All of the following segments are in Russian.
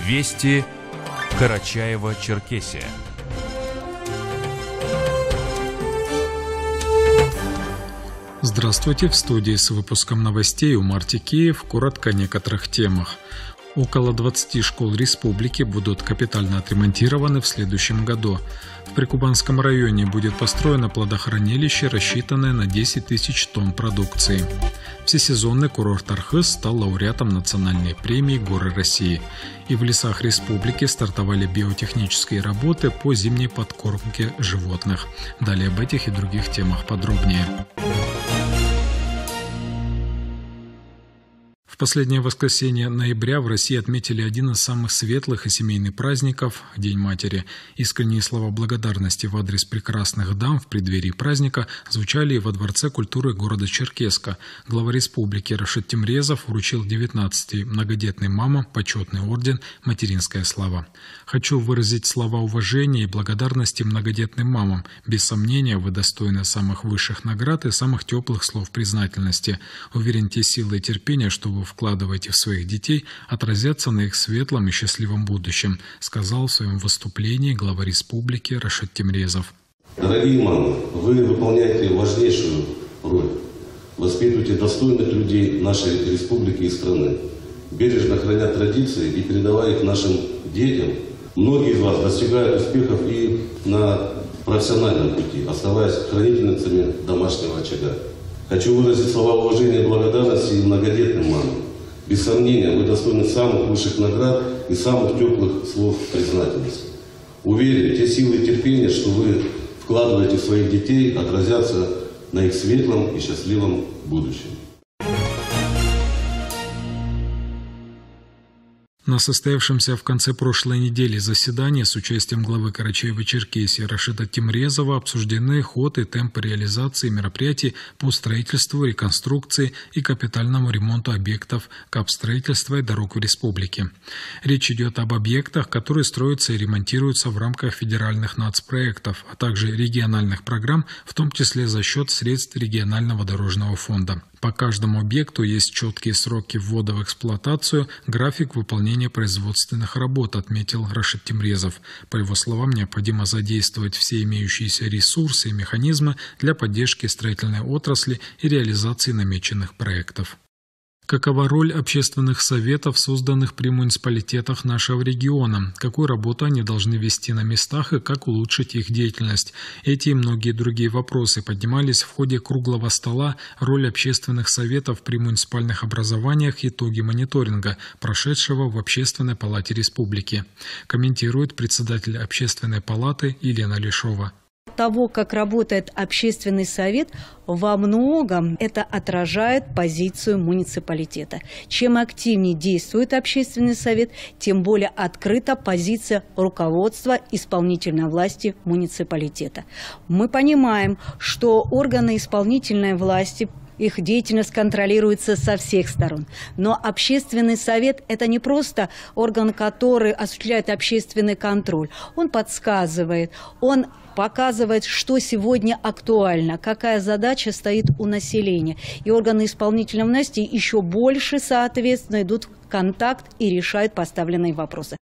Вести Карачаево-Черкесия. Здравствуйте, в студии с выпуском новостей Умар Текеев. Коротко о некоторых темах. Около 20 школ республики будут капитально отремонтированы в следующем году. В Прикубанском районе будет построено плодохранилище, рассчитанное на 10 тысяч тонн продукции. Всесезонный курорт Архыз стал лауреатом национальной премии «Горы России». И в лесах республики стартовали биотехнические работы по зимней подкормке животных. Далее об этих и других темах подробнее. В последнее воскресенье ноября в России отметили один из самых светлых и семейных праздников – День матери. Искренние слова благодарности в адрес прекрасных дам в преддверии праздника звучали и во Дворце культуры города Черкесска. Глава республики Рашид Темрезов вручил 19 многодетным мамам почетный орден «Материнская слава». «Хочу выразить слова уважения и благодарности многодетным мамам. Без сомнения, вы достойны самых высших наград и самых теплых слов признательности. Уверен, те силы и терпение, что вы вкладываете в своих детей, отразятся на их светлом и счастливом будущем», сказал в своем выступлении глава республики Рашид Темрезов. Дорогие мамы, вы выполняете важнейшую роль. Воспитываете достойных людей нашей республики и страны. Бережно храня традиции и передавая их нашим детям. Многие из вас достигают успехов и на профессиональном пути, оставаясь хранительницами домашнего очага. Хочу выразить слова уважения и благодарности и многодетным мамам. Без сомнения, вы достойны самых высших наград и самых теплых слов признательности. Уверен, те силы и терпение, что вы вкладываете в своих детей, отразятся на их светлом и счастливом будущем. На состоявшемся в конце прошлой недели заседании с участием главы Карачаево-Черкесии Рашида Темрезова обсуждены ход и темпы реализации мероприятий по строительству, реконструкции и капитальному ремонту объектов капстроительства и дорог в республике. Речь идет об объектах, которые строятся и ремонтируются в рамках федеральных нацпроектов, а также региональных программ, в том числе за счет средств регионального дорожного фонда. По каждому объекту есть четкие сроки ввода в эксплуатацию, график выполнения производственных работ, отметил Рашид Темрезов. По его словам, необходимо задействовать все имеющиеся ресурсы и механизмы для поддержки строительной отрасли и реализации намеченных проектов. Какова роль общественных советов, созданных при муниципалитетах нашего региона? Какую работу они должны вести на местах и как улучшить их деятельность? Эти и многие другие вопросы поднимались в ходе круглого стола «Роль общественных советов при муниципальных образованиях. Итоги мониторинга», прошедшего в Общественной палате республики. Комментирует председатель Общественной палаты Елена Лешова. Того, как работает общественный совет, во многом это отражает позицию муниципалитета. Чем активнее действует общественный совет, тем более открыта позиция руководства исполнительной власти муниципалитета. Мы понимаем, что органы исполнительной власти, их деятельность контролируется со всех сторон. Но общественный совет – это не просто орган, который осуществляет общественный контроль. Он подсказывает, он показывает, что сегодня актуально, какая задача стоит у населения. И органы исполнительной власти еще больше, соответственно, идут в контакт и решают поставленные вопросы.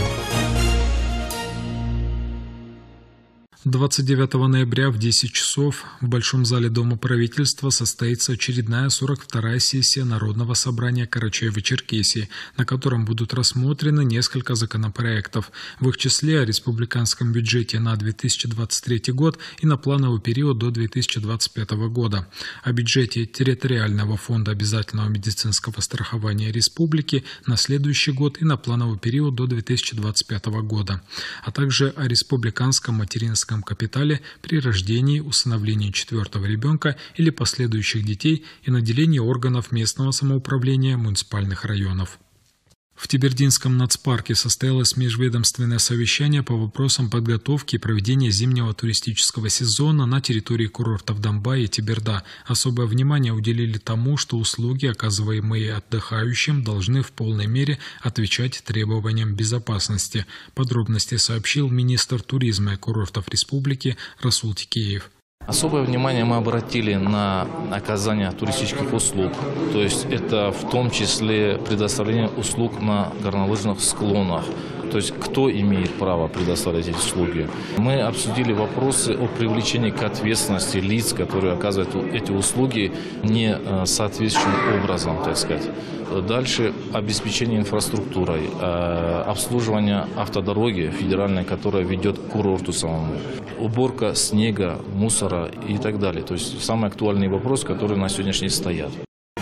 29 ноября в 10 часов в Большом зале Дома правительства состоится очередная 42-я сессия Народного собрания Карачаево-Черкесии, на котором будут рассмотрены несколько законопроектов, в их числе о республиканском бюджете на 2023 год и на плановый период до 2025 года, о бюджете территориального фонда обязательного медицинского страхования республики на следующий год и на плановый период до 2025 года, а также о республиканском материнском капитале при рождении, усыновлении 4-го ребенка или последующих детей и наделении органов местного самоуправления муниципальных районов. В Тебердинском нацпарке состоялось межведомственное совещание по вопросам подготовки и проведения зимнего туристического сезона на территории курортов Домбай и Теберда. Особое внимание уделили тому, что услуги, оказываемые отдыхающим, должны в полной мере отвечать требованиям безопасности. Подробности сообщил министр туризма и курортов республики Расул Текеев. Особое внимание мы обратили на оказание туристических услуг. То есть это в том числе предоставление услуг на горнолыжных склонах. То есть кто имеет право предоставлять эти услуги. Мы обсудили вопросы о привлечении к ответственности лиц, которые оказывают эти услуги не соответствующим образом, так сказать. Дальше обеспечение инфраструктурой, обслуживание автодороги федеральной, которая ведет к курорту самому, уборка снега, мусора и так далее. То есть самые актуальные вопросы, которые на сегодняшний день стоят.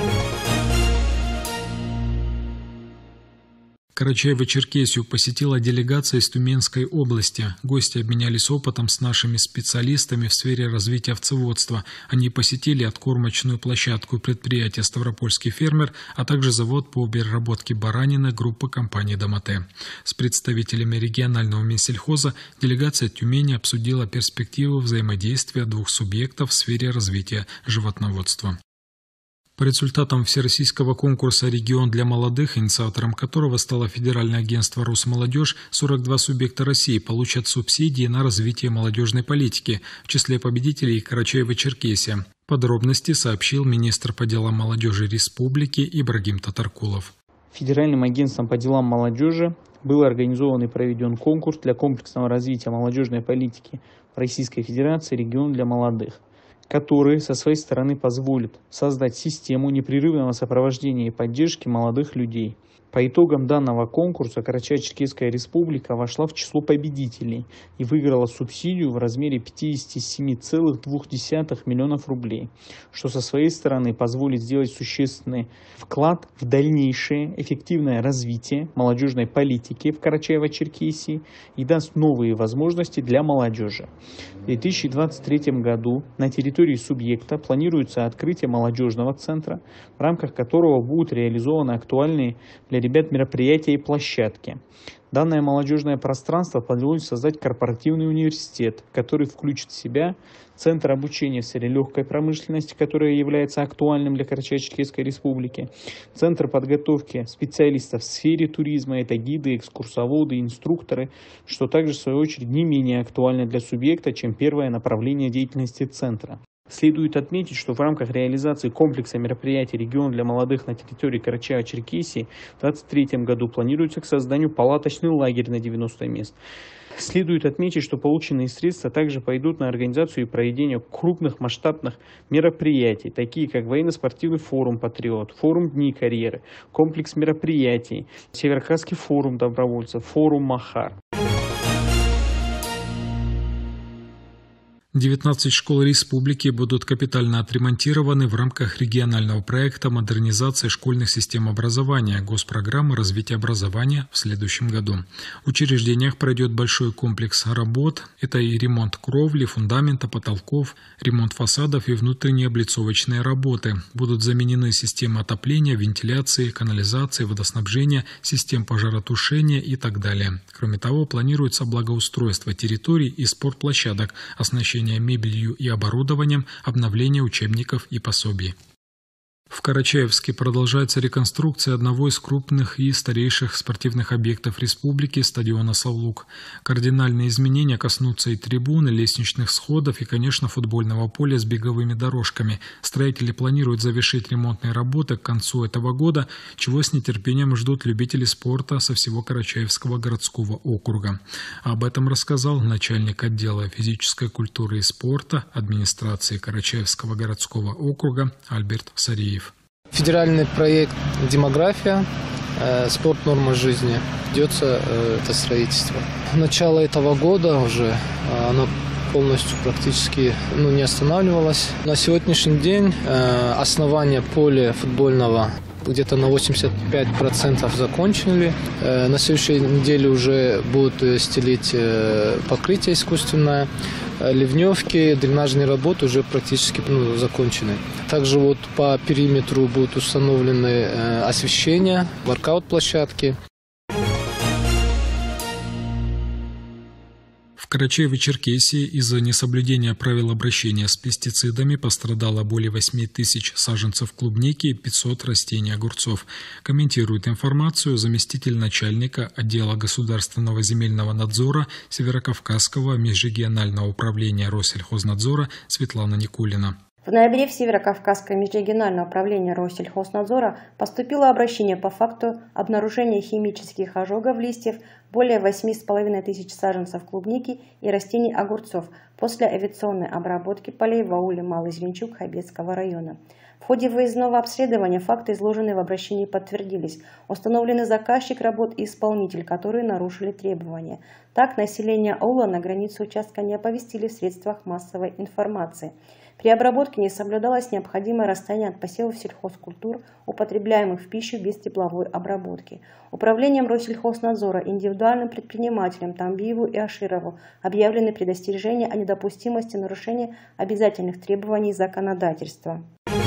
Карачаево-Черкесию посетила делегация из Тюменской области. Гости обменялись опытом с нашими специалистами в сфере развития овцеводства. Они посетили откормочную площадку предприятия «Ставропольский фермер», а также завод по переработке баранины группы компании «Домате». С представителями регионального Минсельхоза делегация Тюмени обсудила перспективы взаимодействия двух субъектов в сфере развития животноводства. По результатам всероссийского конкурса «Регион для молодых», инициатором которого стало Федеральное агентство «Росмолодежь», 42 субъекта России получат субсидии на развитие молодежной политики. В числе победителей Карачаево-Черкесия. Подробности сообщил министр по делам молодежи республики Ибрагим Татаркулов. Федеральным агентством по делам молодежи был организован и проведен конкурс для комплексного развития молодежной политики Российской Федерации «Регион для молодых», который со своей стороны позволит создать систему непрерывного сопровождения и поддержки молодых людей. По итогам данного конкурса Карачаево-Черкесская республика вошла в число победителей и выиграла субсидию в размере 57,2 миллионов рублей, что со своей стороны позволит сделать существенный вклад в дальнейшее эффективное развитие молодежной политики в Карачаево-Черкесии и даст новые возможности для молодежи. В 2023 году на территории субъекта планируется открытие молодежного центра, в рамках которого будут реализованы актуальные для ребят мероприятия и площадки. Данное молодежное пространство позволит создать корпоративный университет, который включит в себя центр обучения в сфере легкой промышленности, который является актуальным для Карачаево-Черкесской республики, центр подготовки специалистов в сфере туризма, это гиды, экскурсоводы, инструкторы, что также в свою очередь не менее актуально для субъекта, чем первое направление деятельности центра. Следует отметить, что в рамках реализации комплекса мероприятий «Регион для молодых» на территории Карачаево-Черкесии в 2023 году планируется к созданию палаточный лагерь на 90 мест. Следует отметить, что полученные средства также пойдут на организацию и проведение крупных масштабных мероприятий, такие как военно-спортивный форум «Патриот», форум «Дни карьеры», комплекс мероприятий, Северокавказский форум добровольцев, форум «Махар». 19 школ республики будут капитально отремонтированы в рамках регионального проекта модернизации школьных систем образования госпрограммы развития образования в следующем году. В учреждениях пройдет большой комплекс работ. Это и ремонт кровли, фундамента, потолков, ремонт фасадов и внутренние облицовочные работы. Будут заменены системы отопления, вентиляции, канализации, водоснабжения, систем пожаротушения и так далее. Кроме того, планируется благоустройство территорий и спортплощадок, оснащение мебелью и оборудованием, обновление учебников и пособий. В Карачаевске продолжается реконструкция одного из крупных и старейших спортивных объектов республики – стадиона «Саулук». Кардинальные изменения коснутся и трибун, и лестничных сходов, и, конечно, футбольного поля с беговыми дорожками. Строители планируют завершить ремонтные работы к концу этого года, чего с нетерпением ждут любители спорта со всего Карачаевского городского округа. Об этом рассказал начальник отдела физической культуры и спорта администрации Карачаевского городского округа Альберт Сариев. Федеральный проект «Демография. Спорт. Норма жизни». Ведется это строительство. Начало этого года уже оно полностью практически не останавливалось. На сегодняшний день основание поля футбольного где-то на 85% закончили. На следующей неделе уже будут стелить покрытие искусственное. Ливневки, дренажные работы уже практически закончены. Также по периметру будут установлены освещение, воркаут-площадки. В В Карачаево-Черкесии из-за несоблюдения правил обращения с пестицидами пострадало более 8 тысяч саженцев клубники и 500 растений огурцов. Комментирует информацию заместитель начальника отдела государственного земельного надзора Северокавказского межрегионального управления Россельхознадзора Светлана Никулина. В ноябре в Северокавказское межрегиональное управление Россельхознадзора поступило обращение по факту обнаружения химических ожогов листьев более 8,5 тысяч саженцев клубники и растений огурцов после авиационной обработки полей в ауле Малый Звенчук Хайбецкого района. В ходе выездного обследования факты, изложенные в обращении, подтвердились. Установлены заказчик работ и исполнитель, которые нарушили требования. Так, население аула на границе участка не оповестили в средствах массовой информации. При обработке не соблюдалось необходимое расстояние от посевов сельхозкультур, употребляемых в пищу без тепловой обработки. Управлением Россельхознадзора индивидуальным предпринимателям Тамбиеву и Аширову объявлены предостережения о недопустимости нарушения обязательных требований законодательства.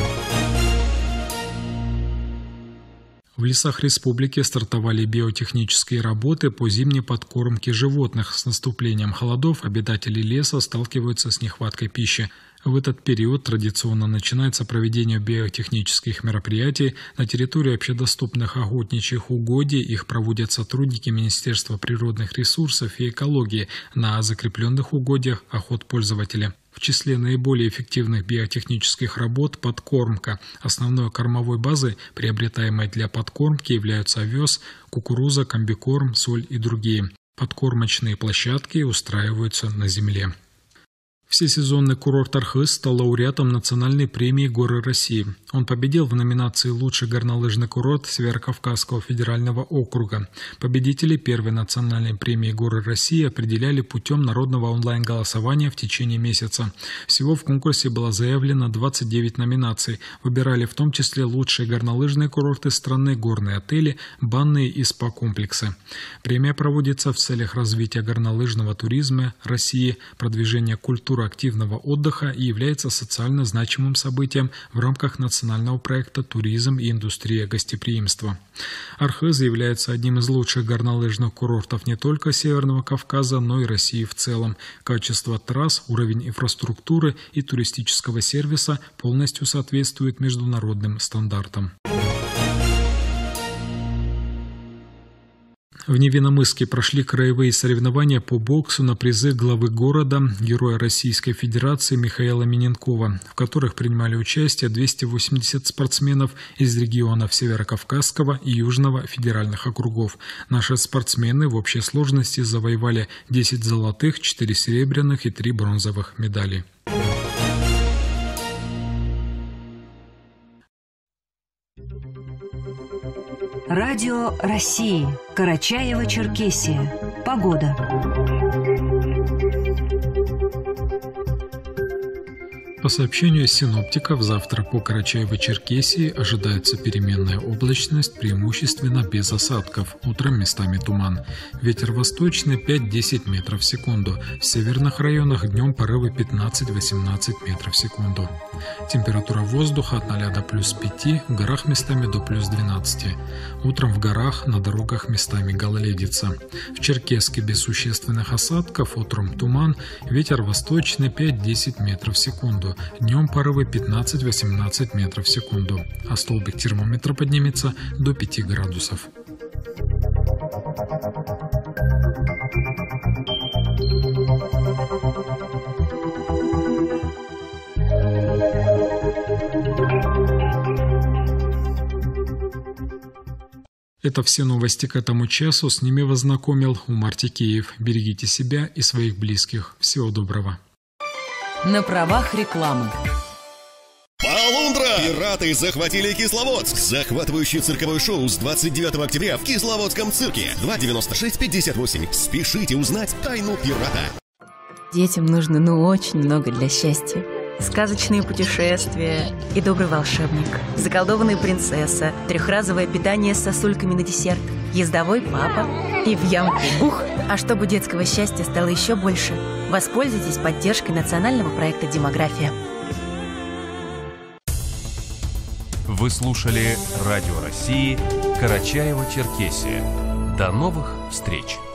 В лесах республики стартовали биотехнические работы по зимней подкормке животных. С наступлением холодов обитатели леса сталкиваются с нехваткой пищи. В этот период традиционно начинается проведение биотехнических мероприятий на территории общедоступных охотничьих угодий. Их проводят сотрудники Министерства природных ресурсов и экологии на закрепленных угодьях охотпользователя. В числе наиболее эффективных биотехнических работ подкормка. Основной кормовой базой, приобретаемой для подкормки, являются овес, кукуруза, комбикорм, соль и другие. Подкормочные площадки устраиваются на земле. Всесезонный курорт Архыз стал лауреатом национальной премии «Горы России». Он победил в номинации «Лучший горнолыжный курорт Северокавказского федерального округа». Победителей первой национальной премии «Горы России» определяли путем народного онлайн-голосования в течение месяца. Всего в конкурсе было заявлено 29 номинаций. Выбирали в том числе лучшие горнолыжные курорты страны, горные отели, банные и спа-комплексы. Премия проводится в целях развития горнолыжного туризма России, продвижения культуры активного отдыха и является социально значимым событием в рамках национального проекта «Туризм и индустрия гостеприимства». Архыз является одним из лучших горнолыжных курортов не только Северного Кавказа, но и России в целом. Качество трасс, уровень инфраструктуры и туристического сервиса полностью соответствует международным стандартам. В Невинномысске прошли краевые соревнования по боксу на призы главы города, героя Российской Федерации Михаила Миненкова, в которых принимали участие 280 спортсменов из регионов Северокавказского и Южного федеральных округов. Наши спортсмены в общей сложности завоевали 10 золотых, 4 серебряных и 3 бронзовых медали. Радио России. Карачаево-Черкесия. Погода. По сообщению синоптиков, завтра по Карачаево-Черкесии ожидается переменная облачность, преимущественно без осадков. Утром местами туман. Ветер восточный 5-10 метров в секунду. В северных районах днем порывы 15-18 метров в секунду. Температура воздуха от 0 до плюс 5, в горах местами до плюс 12. Утром в горах, на дорогах местами гололедица. В Черкесске без существенных осадков, утром туман, ветер восточный 5-10 метров в секунду. Днем порывы 15-18 метров в секунду, а столбик термометра поднимется до 5 градусов. Это все новости к этому часу. С ними вас знакомил Умар Текеев. Берегите себя и своих близких. Всего доброго. На правах рекламы. Полундра! Пираты захватили Кисловодск. Захватывающее цирковое шоу с 29 октября в Кисловодском цирке. 296-58. Спешите узнать тайну пирата. Детям нужно очень много для счастья. Сказочные путешествия и добрый волшебник, заколдованная принцесса, трехразовое питание с сосульками на десерт, ездовой папа и в ямку бух. А чтобы детского счастья стало еще больше, воспользуйтесь поддержкой национального проекта «Демография». Вы слушали Радио России Карачаево-Черкесия. До новых встреч!